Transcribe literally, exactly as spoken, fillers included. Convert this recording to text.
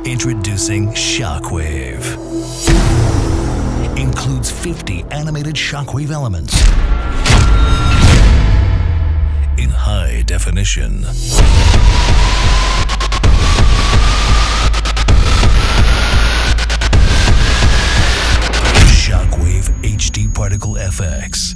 Introducing Shockwave. Includes fifty animated Shockwave elements in high definition. Shockwave H D Particle F X.